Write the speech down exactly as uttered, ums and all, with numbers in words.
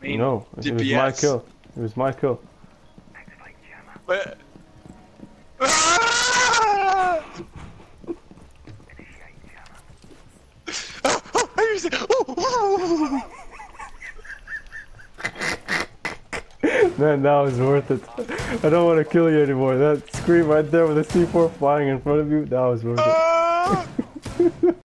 mean, No, it D was P my S. kill. It was my kill. But... Ah! Oh, oh, I used it. Oh, oh, Man, that was worth it. I don't want to kill you anymore. That scream right there with the C four flying in front of you, that was worth it. oh.